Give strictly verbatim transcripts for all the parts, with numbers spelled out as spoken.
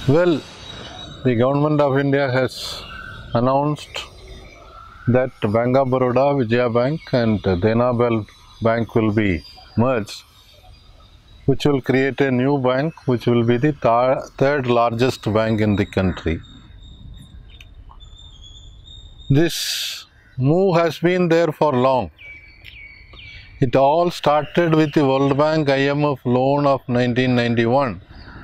Well, the government of India has announced that Bank of Baroda, Vijaya Bank and Dena Bank will be merged, which will create a new bank which will be the third largest bank in the country. This move has been there for long. It all started with the World Bank I M F loan of nineteen ninety-one.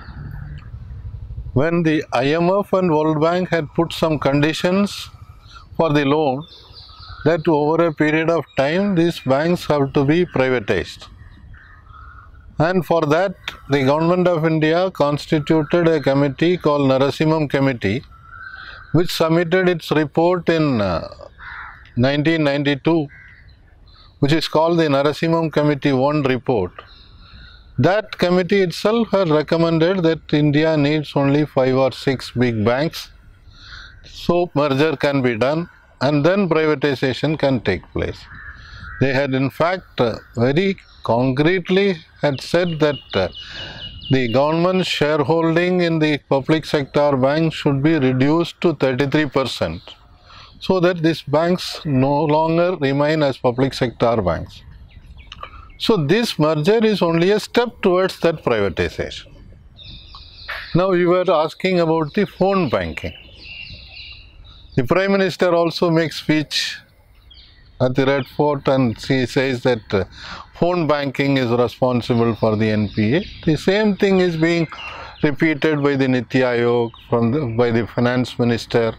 When the I M F and World Bank had put some conditions for the loan, that over a period of time these banks have to be privatized. And for that, the government of India constituted a committee called Narasimham Committee, which submitted its report in uh, nineteen ninety-two, which is called the Narasimham Committee one report. That committee itself had recommended that India needs only five or six big banks, so merger can be done and then privatization can take place. They had in fact uh, very concretely had said that uh, the government shareholding in the public sector banks should be reduced to thirty-three percent, so that these banks no longer remain as public sector banks. So this merger is only a step towards that privatization. Now you were asking about the phone banking. The Prime Minister also makes speech at the Red Fort and she says that uh, phone banking is responsible for the N P A. The same thing is being repeated by the Niti Aayog, from the, by the Finance Minister.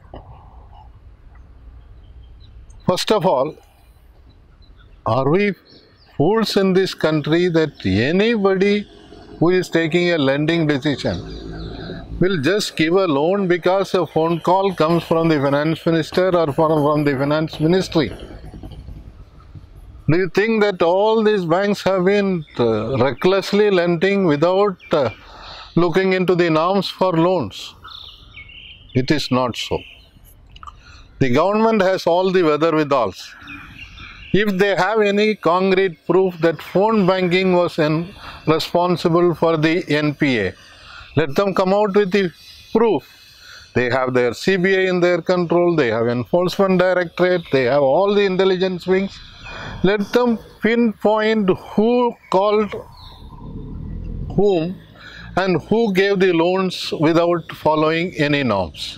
First of all, are we fools in this country that anybody who is taking a lending decision will just give a loan because a phone call comes from the Finance Minister or from, from the Finance Ministry? Do you think that all these banks have been uh, recklessly lending without uh, looking into the norms for loans? It is not so. The government has all the wherewithals. If they have any concrete proof that phone banking was in, responsible for the N P A, let them come out with the proof. They have their C B I in their control, they have Enforcement Directorate, they have all the intelligence wings. Let them pinpoint who called whom and who gave the loans without following any norms.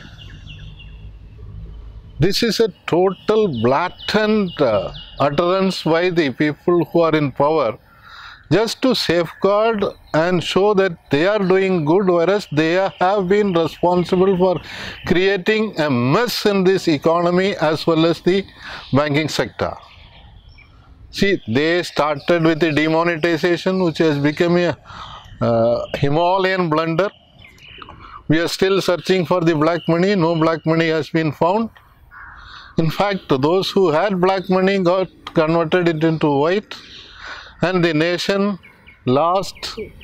This is a total blatant uh, utterance by the people who are in power, just to safeguard and show that they are doing good, whereas they have been responsible for creating a mess in this economy as well as the banking sector. See, they started with the demonetization, which has become a uh, Himalayan blunder. We are still searching for the black money. No black money has been found. In fact, those who had black money got converted it into white, and the nation lost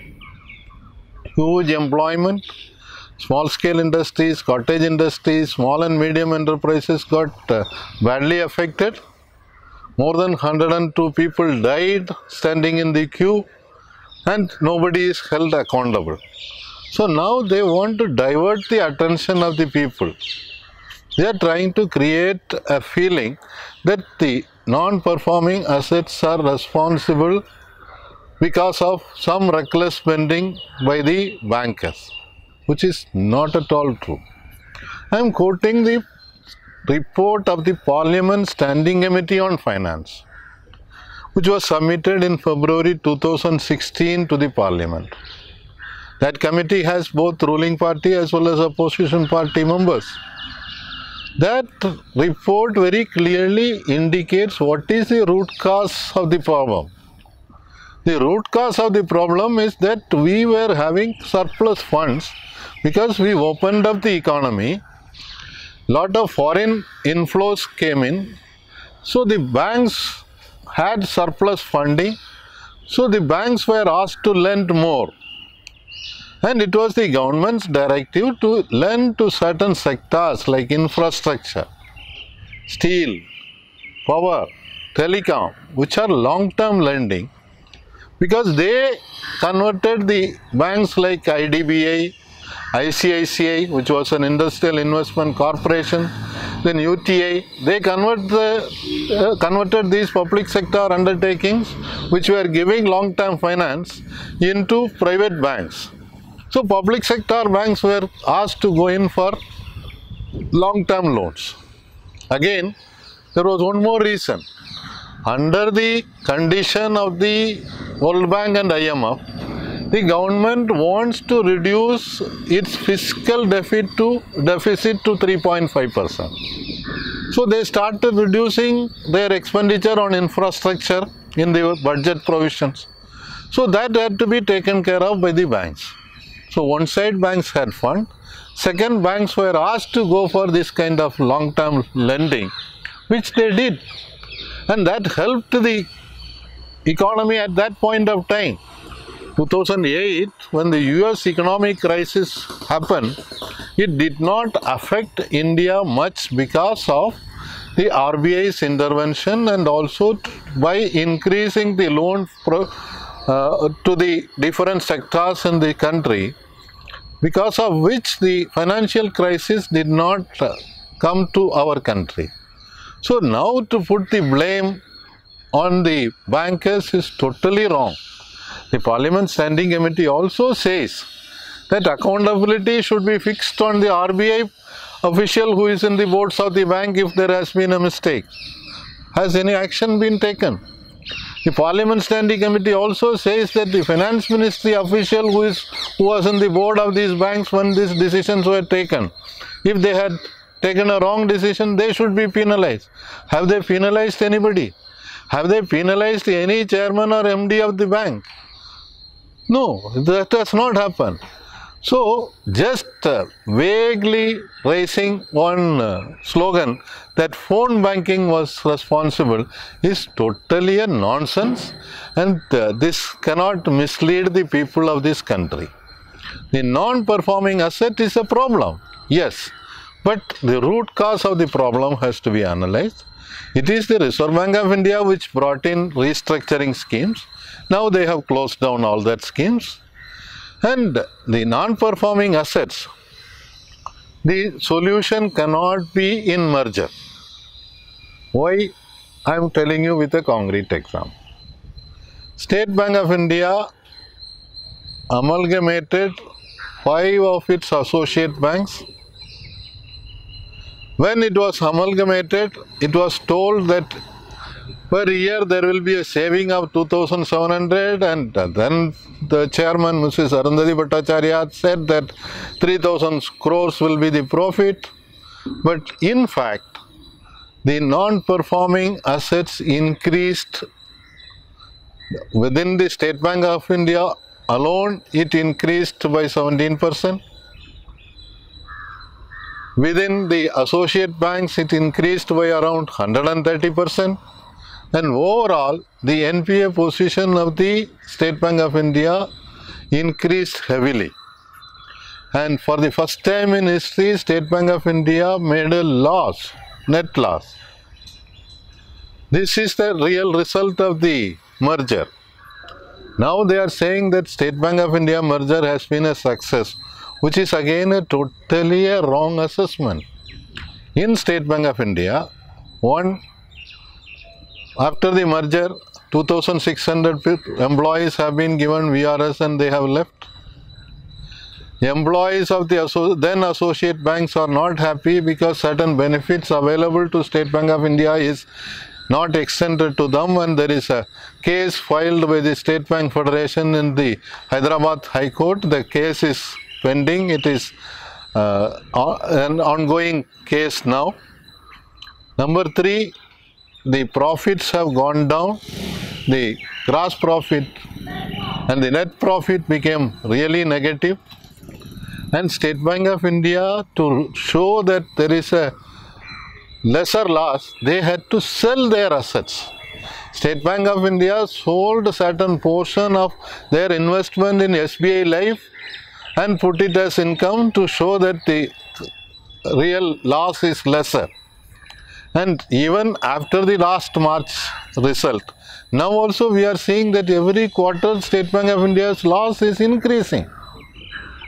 huge employment. Small scale industries, cottage industries, small and medium enterprises got uh, badly affected. More than one hundred two people died standing in the queue, and nobody is held accountable. So now they want to divert the attention of the people. They are trying to create a feeling that the non-performing assets are responsible because of some reckless spending by the bankers, which is not at all true. I am quoting the report of the Parliament Standing Committee on Finance, which was submitted in February two thousand sixteen to the Parliament. That committee has both ruling party as well as opposition party members. That report very clearly indicates what is the root cause of the problem. The root cause of the problem is that we were having surplus funds because we opened up the economy. Lot of foreign inflows came in, so the banks had surplus funding, so the banks were asked to lend more. And it was the government's directive to lend to certain sectors like infrastructure, steel, power, telecom, which are long-term lending, because they converted the banks like I D B I I C I C I, which was an industrial investment corporation, then U T I, they convert the, uh, converted these public sector undertakings, which were giving long-term finance, into private banks. So public sector banks were asked to go in for long-term loans. Again, there was one more reason. Under the condition of the World Bank and I M F, the government wants to reduce its fiscal deficit to deficit to three point five percent. So they started reducing their expenditure on infrastructure in the budget provisions. So that had to be taken care of by the banks. So one side banks had fund, second banks were asked to go for this kind of long-term lending, which they did. And that helped the economy at that point of time. two thousand eight, when the U S economic crisis happened, it did not affect India much because of the R B I's intervention and also by increasing the loan pro, uh, to the different sectors in the country, because of which the financial crisis did not uh, come to our country. So now to put the blame on the bankers is totally wrong. The Parliament Standing Committee also says that accountability should be fixed on the R B I official who is in the boards of the bank if there has been a mistake. Has any action been taken? The Parliament Standing Committee also says that the Finance Ministry official who is who was in the board of these banks when these decisions were taken, if they had taken a wrong decision, they should be penalized. Have they penalized anybody? Have they penalized any chairman or M D of the bank? No, that has not happened. So, just uh, vaguely raising one uh, slogan that phone banking was responsible is totally a nonsense, and uh, this cannot mislead the people of this country. The non-performing asset is a problem, yes, but the root cause of the problem has to be analyzed. It is the Reserve Bank of India which brought in restructuring schemes. Now they have closed down all that schemes. And the non-performing assets, the solution cannot be in merger. Why? I am telling you with a concrete example. State Bank of India amalgamated five of its associate banks. When it was amalgamated, it was told that per year there will be a saving of two thousand seven hundred, and then the chairman, Missus Arundhati Bhattacharya, said that three thousand crores will be the profit. But in fact, the non-performing assets increased within the State Bank of India alone, it increased by seventeen percent. Within the associate banks, it increased by around one hundred thirty percent. And overall, the N P A position of the State Bank of India increased heavily. And for the first time in history, State Bank of India made a loss, net loss. This is the real result of the merger. Now they are saying that State Bank of India merger has been a success, which is again a totally a wrong assessment. In State Bank of India, one, after the merger, two thousand six hundred employees have been given V R S and they have left. Employees of the then associate banks are not happy because certain benefits available to State Bank of India is not extended to them, and there is a case filed by the State Bank Federation in the Hyderabad High Court. The case is pending. It is uh, an ongoing case now. Number three, the profits have gone down. The gross profit and the net profit became really negative. And State Bank of India, to show that there is a lesser loss, they had to sell their assets. State Bank of India sold a certain portion of their investment in S B I Life and put it as income to show that the real loss is lesser. And even after the last March result, now also we are seeing that every quarter State Bank of India's loss is increasing.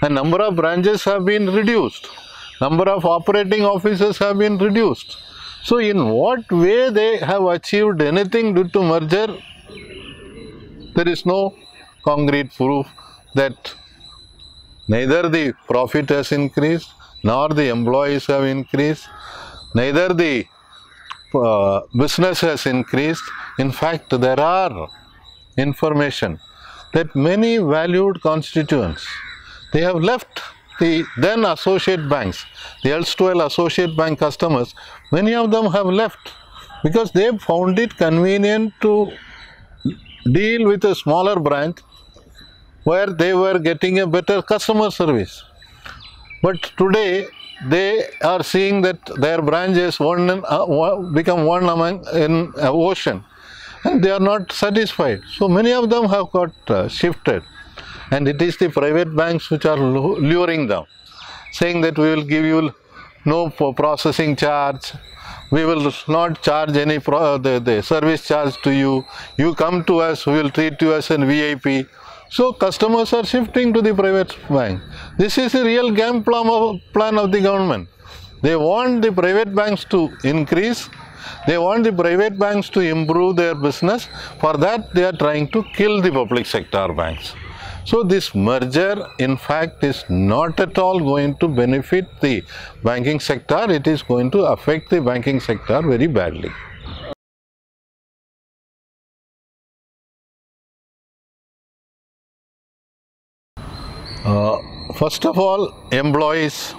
and number of branches have been reduced. Number of operating officers have been reduced. So in what way they have achieved anything due to merger? There is no concrete proof that neither the profit has increased, nor the employees have increased, neither the uh, business has increased. In fact, there are information that many valued constituents, they have left the then associate banks, the erstwhile associate bank customers, many of them have left because they found it convenient to deal with a smaller branch where they were getting a better customer service. But today they are seeing that their branch is one in, uh, become one among in uh, ocean, and they are not satisfied. So many of them have got uh, shifted, and it is the private banks which are luring them, saying that we will give you no processing charge, we will not charge any pro the, the service charge to you, you come to us, we will treat you as an V I P. So customers are shifting to the private bank. This is a real game plan of, plan of the government. They want the private banks to increase, they want the private banks to improve their business. For that they are trying to kill the public sector banks. So this merger in fact is not at all going to benefit the banking sector, it is going to affect the banking sector very badly. Uh, first of all, employees.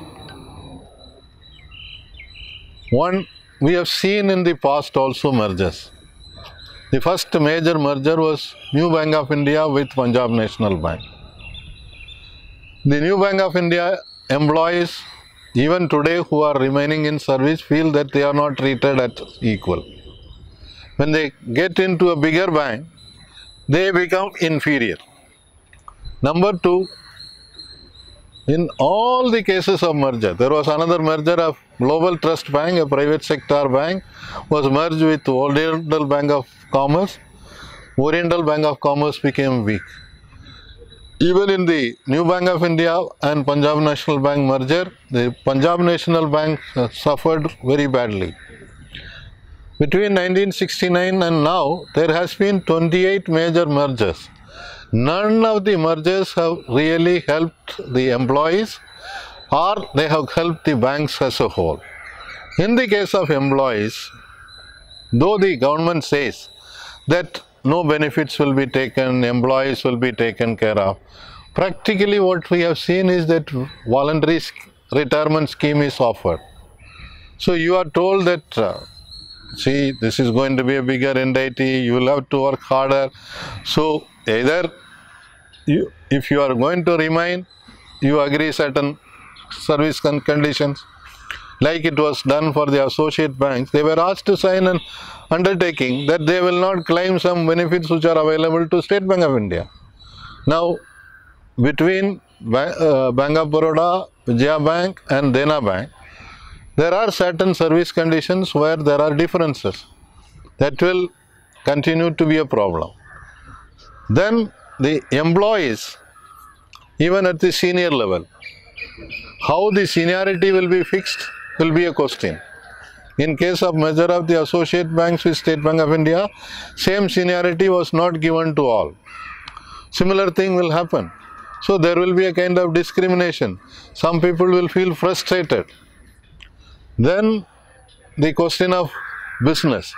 One, we have seen in the past also mergers. The first major merger was New Bank of India with Punjab National Bank. The New Bank of India employees, even today who are remaining in service, feel that they are not treated as equal. When they get into a bigger bank, they become inferior. Number two, in all the cases of merger, there was another merger of Global Trust Bank, a private sector bank, was merged with Oriental Bank of Commerce. Oriental Bank of Commerce became weak. Even in the New Bank of India and Punjab National Bank merger, the Punjab National Bank uh, suffered very badly. Between nineteen sixty-nine and now, there has been twenty-eight major mergers. None of the mergers have really helped the employees, or they have helped the banks as a whole. In the case of employees, though the government says that no benefits will be taken, employees will be taken care of, practically what we have seen is that voluntary retirement scheme is offered. So you are told that, uh, see, this is going to be a bigger entity, you will have to work harder. So either you, if you are going to remain, you agree certain service conditions, like it was done for the associate banks. They were asked to sign an undertaking that they will not claim some benefits which are available to State Bank of India. Now, between uh, Bank of Baroda, Vijaya Bank and Dena Bank, there are certain service conditions where there are differences. That will continue to be a problem. Then the employees, even at the senior level, how the seniority will be fixed will be a question. In case of merger of the associate banks with State Bank of India, same seniority was not given to all. Similar thing will happen. So there will be a kind of discrimination. Some people will feel frustrated. Then the question of business.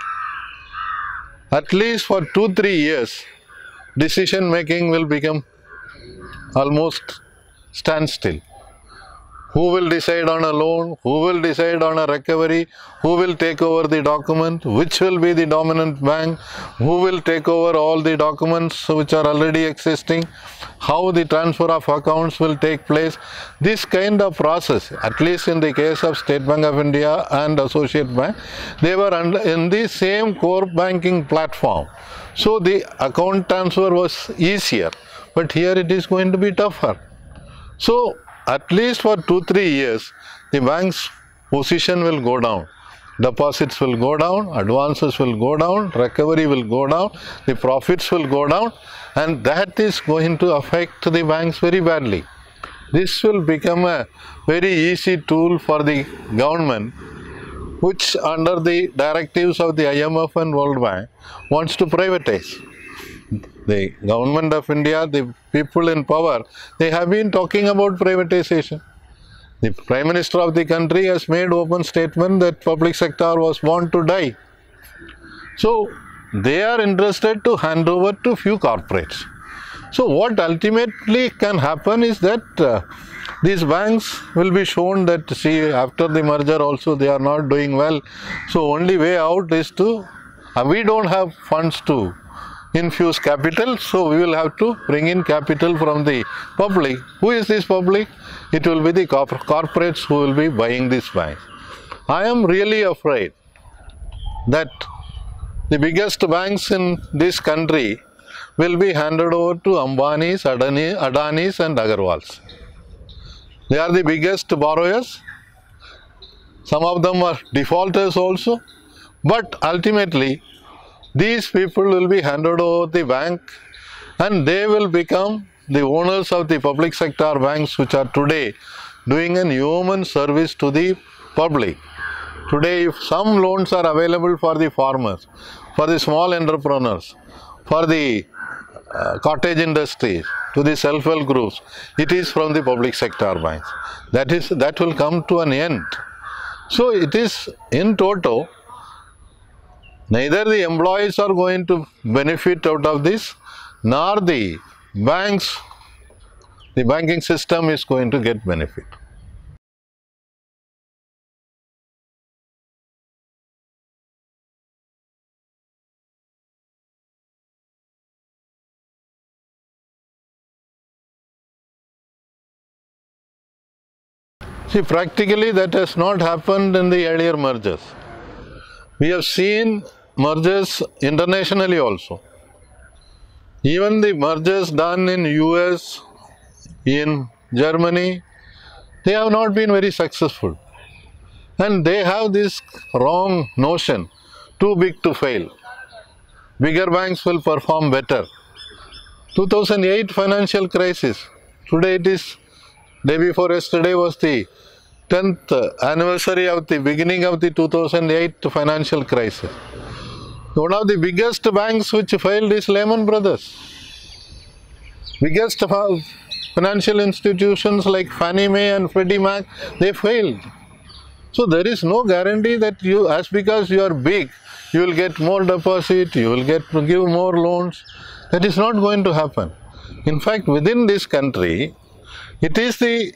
At least for two, three years, decision making will become almost standstill. Who will decide on a loan? Who will decide on a recovery? Who will take over the document? Which will be the dominant bank? Who will take over all the documents which are already existing? How the transfer of accounts will take place? This kind of process, at least in the case of State Bank of India and Associate Bank, they were under, in the same core banking platform. So the account transfer was easier, but here it is going to be tougher. So at least for two, three years, the bank's position will go down. Deposits will go down, advances will go down, recovery will go down, the profits will go down, and that is going to affect the banks very badly. this will become a very easy tool for the government, which under the directives of the I M F and World Bank wants to privatize. The government of India, the people in power, they have been talking about privatization. The Prime Minister of the country has made open statement that public sector was born to die. So they are interested to hand over to few corporates. So what ultimately can happen is that uh, these banks will be shown that, see, after the merger also they are not doing well. So only way out is to, uh, we don't have funds to infuse capital, so we will have to bring in capital from the public. Who is this public? It will be the corp corporates who will be buying these banks. I am really afraid that the biggest banks in this country will be handed over to Ambanis, Adani, Adanis and Agarwals. They are the biggest borrowers. Some of them are defaulters also. But ultimately, these people will be handed over the bank and they will become the owners of the public sector banks, which are today doing an human service to the public. Today, if some loans are available for the farmers, for the small entrepreneurs, for the uh, cottage industries, to the self-help groups, it is from the public sector banks. That is, that will come to an end. So it is in toto, neither the employees are going to benefit out of this, nor the banks, the banking system is going to get benefit. See, practically that has not happened in the earlier mergers. We have seen mergers internationally also. Even the mergers done in U S, in Germany, they have not been very successful. And they have this wrong notion, too big to fail. Bigger banks will perform better. two thousand eight financial crisis, today it is, day before yesterday was the tenth anniversary of the beginning of the two thousand eight financial crisis. One of the biggest banks which failed is Lehman Brothers. Biggest financial institutions like Fannie Mae and Freddie Mac, they failed. So there is no guarantee that you, as because you are big, you will get more deposit, you will get to give more loans. That is not going to happen. In fact, within this country, it is the,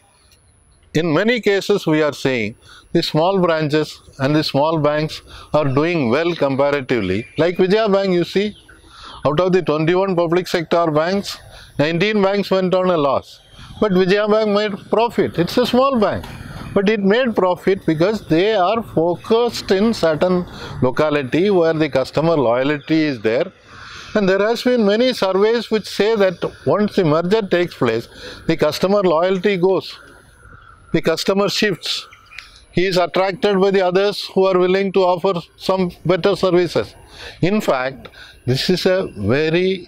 in many cases we are saying, the small branches and the small banks are doing well comparatively. Like Vijaya Bank, you see, out of the twenty-one public sector banks, nineteen banks went on a loss. But Vijaya Bank made profit. It's a small bank. But it made profit because they are focused in certain locality where the customer loyalty is there. And there has been many surveys which say that once the merger takes place, the customer loyalty goes. The customer shifts. He is attracted by the others who are willing to offer some better services. In fact, this is a very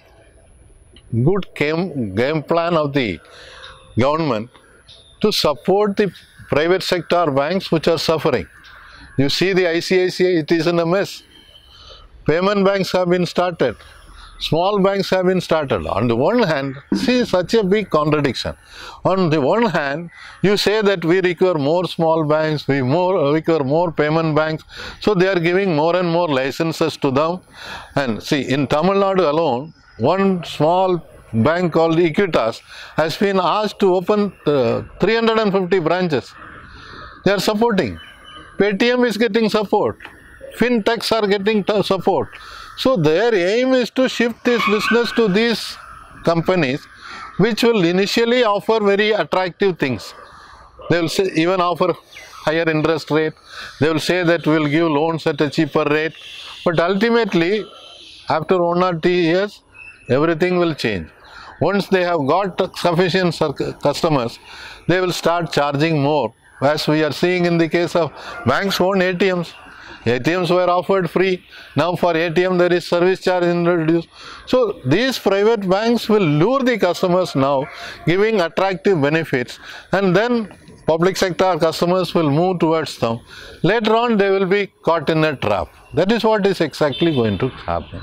good game, game plan of the government to support the private sector banks which are suffering. You see the I C I C I, it is in a mess. Payment banks have been started. Small banks have been started. On the one hand, see such a big contradiction. On the one hand, you say that we require more small banks, we more require more payment banks, so they are giving more and more licenses to them. And see, in Tamil Nadu alone, one small bank called Equitas has been asked to open uh, three hundred fifty branches. They are supporting. Paytm is getting support. Fintechs are getting support. So their aim is to shift this business to these companies which will initially offer very attractive things. They will say, even offer higher interest rate. They will say that we will give loans at a cheaper rate. But ultimately, after one or two years, everything will change. Once they have got sufficient customers, they will start charging more. As we are seeing in the case of banks own A T Ms. A T Ms were offered free. Now for A T M there is service charge introduced. So these private banks will lure the customers now, giving attractive benefits, and then public sector customers will move towards them. Later on they will be caught in a trap. That is what is exactly going to happen.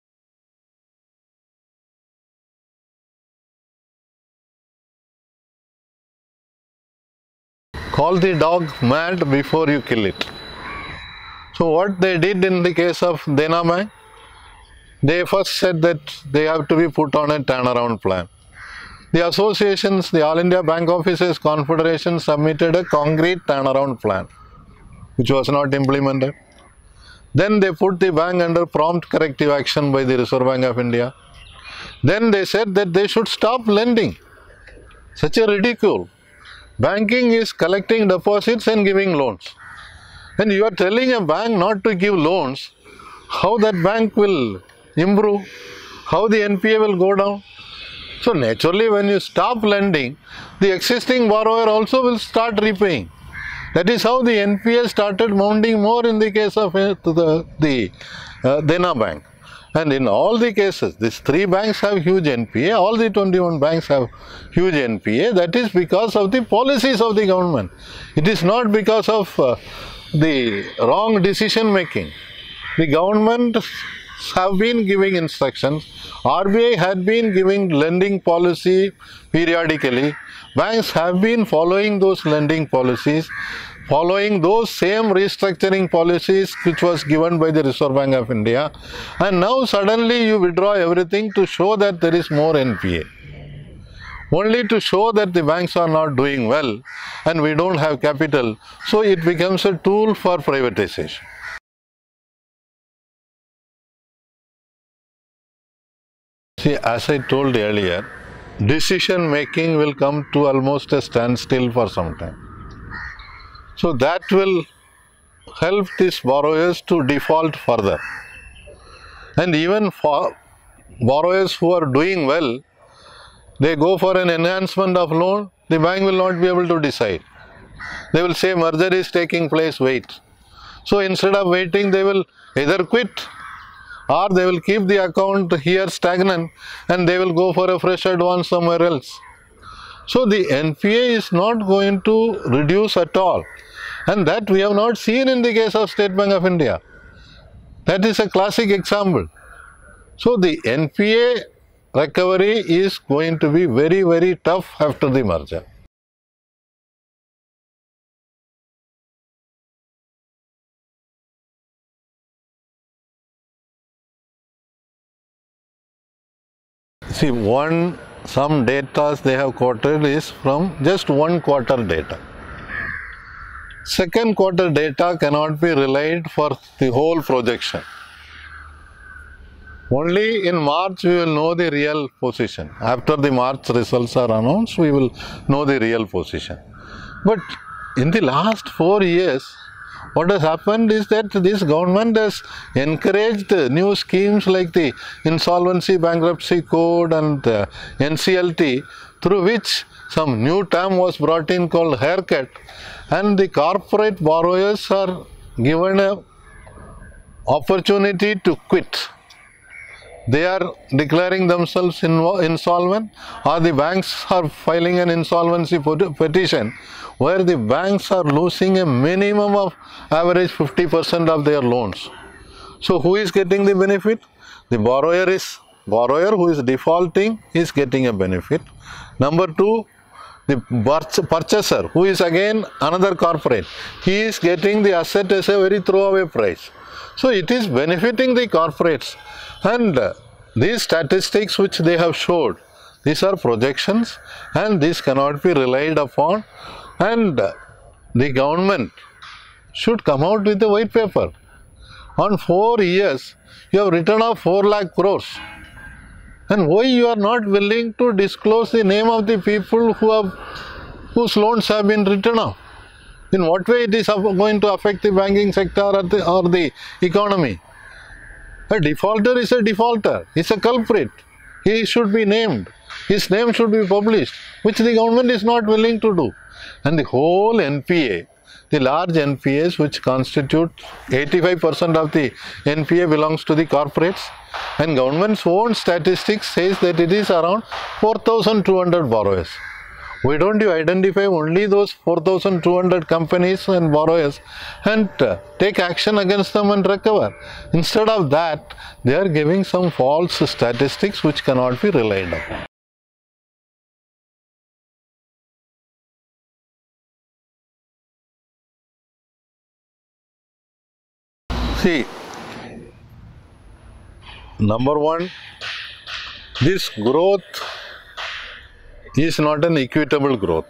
Call the dog mad before you kill it. So what they did in the case of Dena Bank, they first said that they have to be put on a turnaround plan. The associations, the All India Bank Officers Confederation submitted a concrete turnaround plan, which was not implemented. Then they put the bank under prompt corrective action by the Reserve Bank of India. Then they said that they should stop lending. Such a ridicule. Banking is collecting deposits and giving loans. And you are telling a bank not to give loans, how that bank will improve, how the N P A will go down. So naturally when you stop lending, the existing borrower also will start repaying. That is how the N P A started mounting more in the case of uh, the, the uh, Dena Bank. And in all the cases, these three banks have huge N P A, all the twenty-one banks have huge N P A. That is because of the policies of the government. It is not because of uh, the wrong decision making. The government have been giving instructions. R B I had been giving lending policy periodically. Banks have been following those lending policies, following those same restructuring policies which was given by the Reserve Bank of India. And now suddenly you withdraw everything to show that there is more N P A. Only to show that the banks are not doing well and we don't have capital. So it becomes a tool for privatization. See, as I told earlier, decision making will come to almost a standstill for some time. So that will help these borrowers to default further. And even for borrowers who are doing well, they go for an enhancement of loan, the bank will not be able to decide. They will say merger is taking place, wait. So instead of waiting, they will either quit or they will keep the account here stagnant and they will go for a fresh advance somewhere else. So the N P A is not going to reduce at all, and that we have not seen in the case of State Bank of India. That is a classic example. So the N P A recovery is going to be very, very tough after the merger. See, one, some data they have quoted is from just one quarter data. Second quarter data cannot be relied for the whole projection. Only in March we will know the real position. After the March results are announced, we will know the real position. But in the last four years, what has happened is that this government has encouraged new schemes like the Insolvency Bankruptcy Code and uh, N C L T, through which some new term was brought in called haircut, and the corporate borrowers are given an opportunity to quit. They are declaring themselves insolvent, or the banks are filing an insolvency petition where the banks are losing a minimum of average fifty percent of their loans. So who is getting the benefit? The borrower is borrower who is defaulting is getting a benefit. Number two, the purchaser, who is again another corporate, he is getting the asset as a very throwaway price. So it is benefiting the corporates. And uh, these statistics which they have showed, these are projections and these cannot be relied upon, and uh, the government should come out with a white paper. On four years, you have written off four lakh crores. And why you are not willing to disclose the name of the people who have, whose loans have been written off? In what way it is going to affect the banking sector or the, or the economy? A defaulter is a defaulter, he is a culprit, he should be named, his name should be published, which the government is not willing to do. And the whole N P A, the large N P As, which constitute eighty-five percent of the N P A, belongs to the corporates, and government's own statistics says that it is around four thousand two hundred borrowers. Why don't you identify only those four thousand two hundred companies and borrowers and uh, take action against them and recover? Instead of that, they are giving some false statistics which cannot be relied upon. See, number one, this growth is not an equitable growth.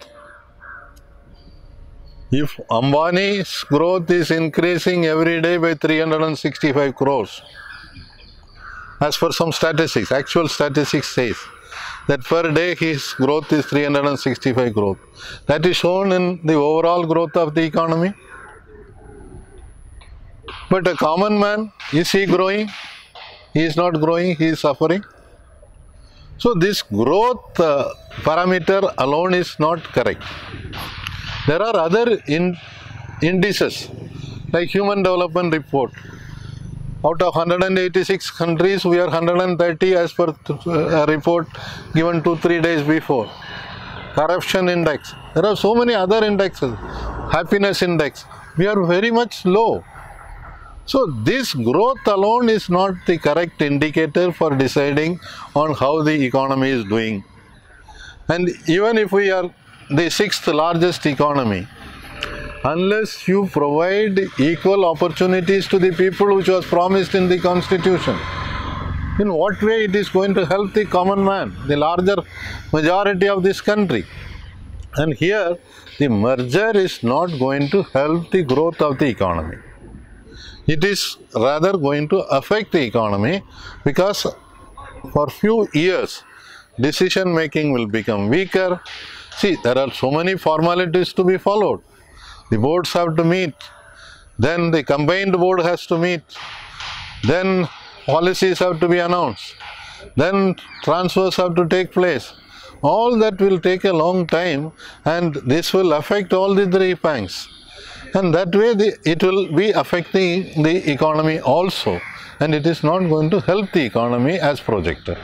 If Ambani's growth is increasing every day by three hundred sixty-five crores, as per some statistics, actual statistics says that per day his growth is three hundred sixty-five crores. That is shown in the overall growth of the economy. But a common man, is he growing? He is not growing, he is suffering. So this growth uh, parameter alone is not correct. There are other in, indices like Human Development Report. Out of one hundred eighty-six countries, we are one hundred thirty as per a report given two, three days before. Corruption index. There are so many other indexes. Happiness index. We are very much low. So this growth alone is not the correct indicator for deciding on how the economy is doing. And even if we are the sixth largest economy, unless you provide equal opportunities to the people which was promised in the constitution, in what way it is going to help the common man, the larger majority of this country? And here the merger is not going to help the growth of the economy. It is rather going to affect the economy, because for few years decision making will become weaker. See, there are so many formalities to be followed. The boards have to meet, then the combined board has to meet, then policies have to be announced, then transfers have to take place. All that will take a long time, and this will affect all the three banks. And that way the, it will be affecting the economy also, and it is not going to help the economy as projected.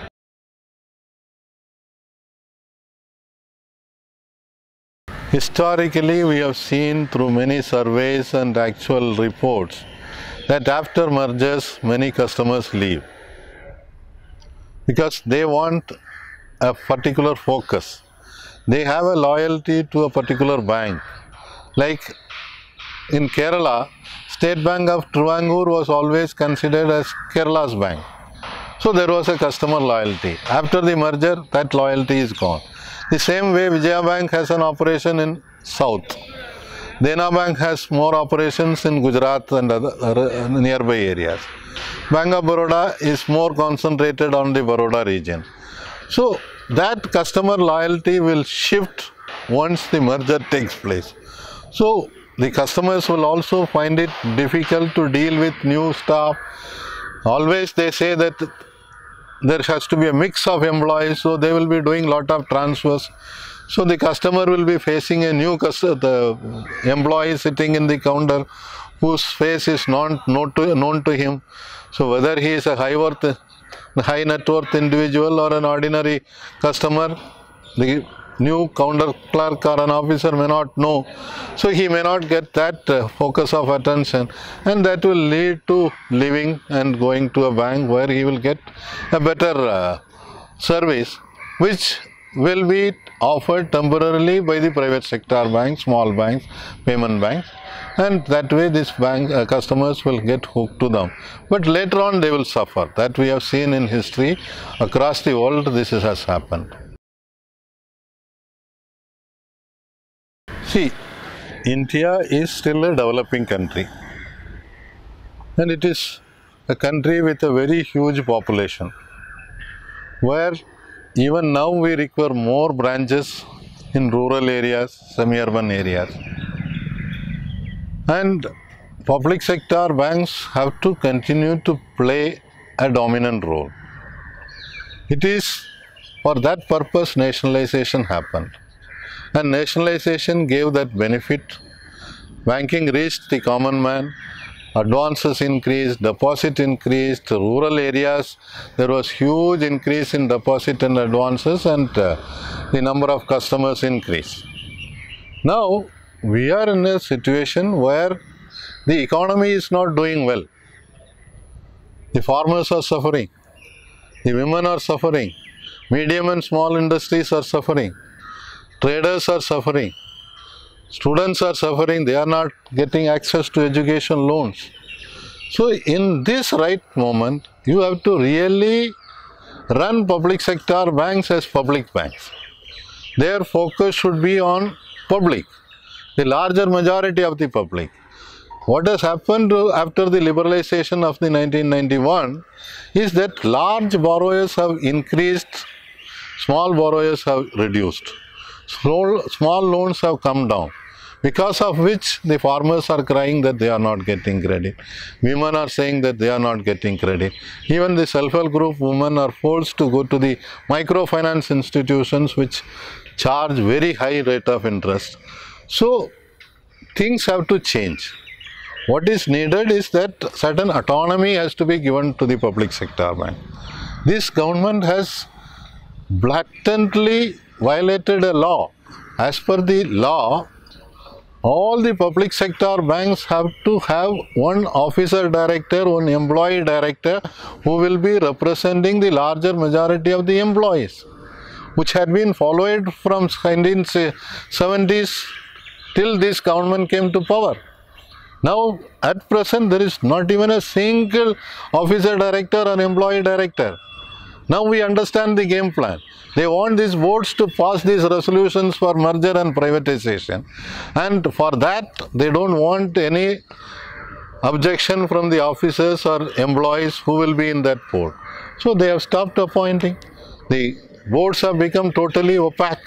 Historically, we have seen through many surveys and actual reports that after mergers, many customers leave because they want a particular focus. They have a loyalty to a particular bank. Like in Kerala, State Bank of Trivandrum was always considered as Kerala's bank. So there was a customer loyalty. After the merger, that loyalty is gone. The same way Vijaya Bank has an operation in South. Dena Bank has more operations in Gujarat and other uh, nearby areas. Bank of Baroda is more concentrated on the Baroda region. So that customer loyalty will shift once the merger takes place. So the customers will also find it difficult to deal with new staff. Always they say that there has to be a mix of employees, so they will be doing lot of transfers. So the customer will be facing a new customer, the employee sitting in the counter whose face is not known to, known to him. So whether he is a high worth, high net worth individual or an ordinary customer, the new counter clerk or an officer may not know. So he may not get that uh, focus of attention, and that will lead to leaving and going to a bank where he will get a better uh, service, which will be offered temporarily by the private sector banks, small banks, payment banks, and that way this bank uh, customers will get hooked to them. But later on they will suffer. That we have seen in history across the world. This has happened. See, India is still a developing country, and it is a country with a very huge population, where even now we require more branches in rural areas, semi-urban areas. And public sector banks have to continue to play a dominant role. It is for that purpose nationalization happened. And nationalization gave that benefit banking reached the common man, advances increased, deposit increased, rural areas there was huge increase in deposit and advances, and uh, the number of customers increased. Now we are in a situation where the economy is not doing well. The farmers are suffering, the women are suffering, medium and small industries are suffering, traders are suffering, students are suffering, they are not getting access to education loans. So in this right moment, you have to really run public sector banks as public banks. Their focus should be on public, the larger majority of the public. What has happened after the liberalization of the nineteen ninety-one is that large borrowers have increased, small borrowers have reduced. Small, small loans have come down, because of which the farmers are crying that they are not getting credit. Women are saying that they are not getting credit. Even the self-help group women are forced to go to the microfinance institutions which charge very high rate of interest. So things have to change. What is needed is that certain autonomy has to be given to the public sector bank. This government has blatantly violated a law. As per the law, all the public sector banks have to have one officer director, one employee director who will be representing the larger majority of the employees, which had been followed from nineteen seventies till this government came to power. Now, at present, there is not even a single officer director or employee director. Now we understand the game plan. They want these boards to pass these resolutions for merger and privatization. And for that, they don't want any objection from the officers or employees who will be in that board. So they have stopped appointing. The boards have become totally opaque.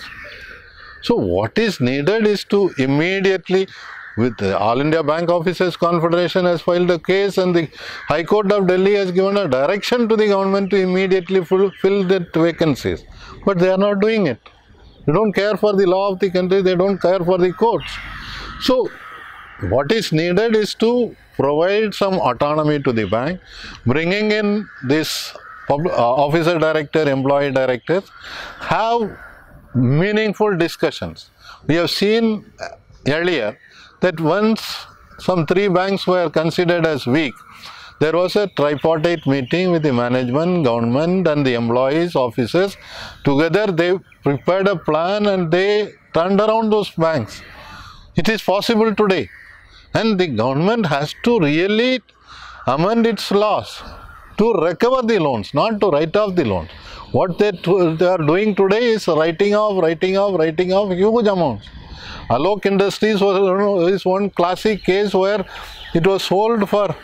So what is needed is to immediately, with the All India Bank Officers Confederation has filed a case, and the High Court of Delhi has given a direction to the government to immediately fill, fill that vacancies. But they are not doing it. They don't care for the law of the country, they don't care for the courts. So what is needed is to provide some autonomy to the bank, bringing in this public, uh, officer director, employee directors, have meaningful discussions. We have seen earlier that once some three banks were considered as weak, there was a tripartite meeting with the management, government and the employees, officers. Together they prepared a plan and they turned around those banks. It is possible today, and the government has to really amend its laws to recover the loans, not to write off the loans. What they, they are doing today is writing off, writing off, writing off huge amounts. Alok Industries was is one classic case where it was sold for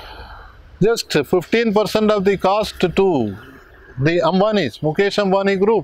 just fifteen percent of the cost to the Ambanis, Mukesh Ambani group.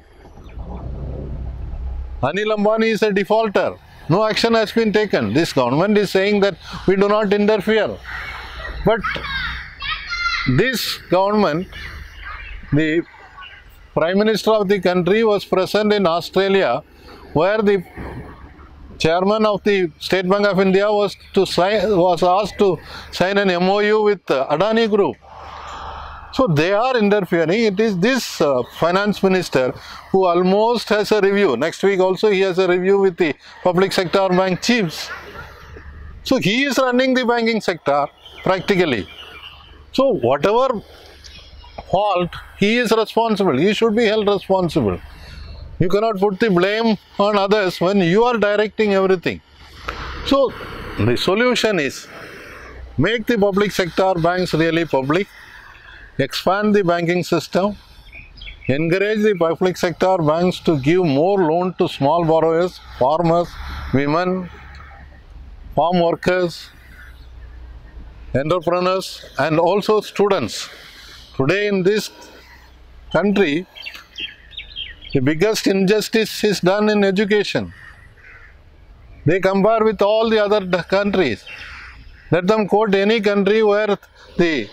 Anil Ambani is a defaulter. No action has been taken. This government is saying that we do not interfere. But this government, the Prime Minister of the country was present in Australia, where the Chairman of the State Bank of India was to sign, was asked to sign an M O U with Adani Group. So they are interfering. It is this uh, finance minister who almost has a review. Next week also he has a review with the public sector bank chiefs. So he is running the banking sector practically. So whatever fault, he is responsible. He should be held responsible. You cannot put the blame on others when you are directing everything. So the solution is make the public sector banks really public, expand the banking system, encourage the public sector banks to give more loan to small borrowers, farmers, women, farm workers, entrepreneurs and also students. Today in this country, the biggest injustice is done in education. They compare with all the other countries. Let them quote any country where the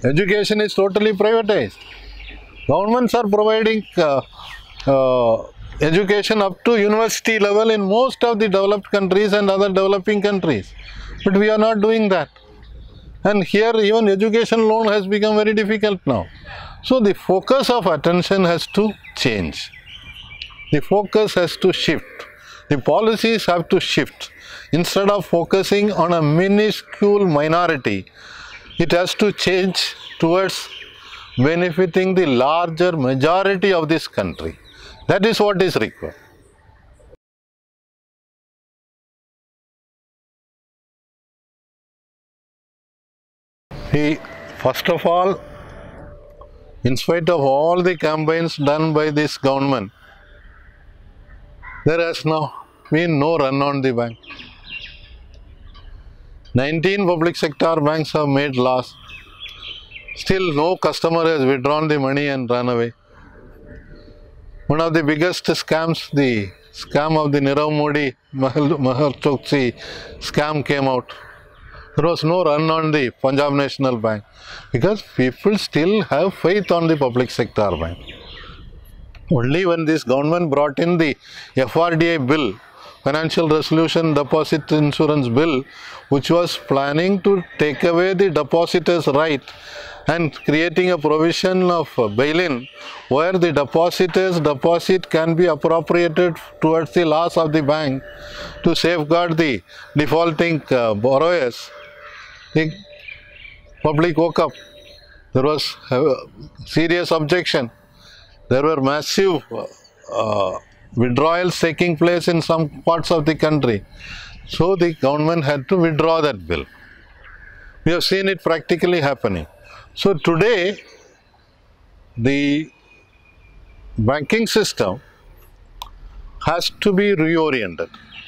education is totally privatized. Governments are providing uh, uh, education up to university level in most of the developed countries and other developing countries. But we are not doing that. And here even education loan has become very difficult now. So the focus of attention has to change. The focus has to shift. The policies have to shift. Instead of focusing on a minuscule minority, it has to change towards benefiting the larger majority of this country. That is what is required. He, first of all, in spite of all the campaigns done by this government, there has now been no run on the bank. nineteen public sector banks have made loss. Still no customer has withdrawn the money and run away. One of the biggest scams, the scam of the Nirav Modi Mahar Choksi scam came out. There was no run on the Punjab National Bank because people still have faith on the public sector bank. Only when this government brought in the F R D I bill, Financial Resolution Deposit Insurance Bill, which was planning to take away the depositor's right and creating a provision of bail-in where the depositor's deposit can be appropriated towards the loss of the bank to safeguard the defaulting uh, borrowers. The public woke up. There was a serious objection. There were massive uh, withdrawals taking place in some parts of the country. So the government had to withdraw that bill. We have seen it practically happening. So today, the banking system has to be reoriented,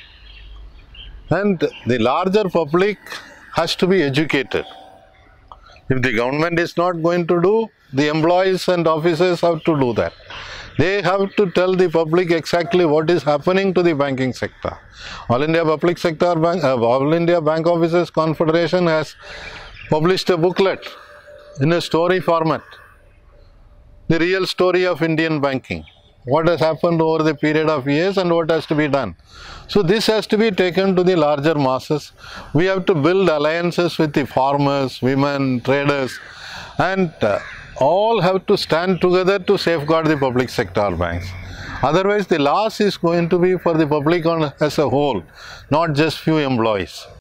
and the larger public has to be educated. If the government is not going to do, the employees and officers have to do that. They have to tell the public exactly what is happening to the banking sector. All India Public Sector Bank, uh, All India Bank Officers Confederation has published a booklet in a story format, the real story of Indian banking, what has happened over the period of years and what has to be done. So this has to be taken to the larger masses. We have to build alliances with the farmers, women, traders, and uh, all have to stand together to safeguard the public sector banks. Otherwise the loss is going to be for the public on, as a whole, not just few employees.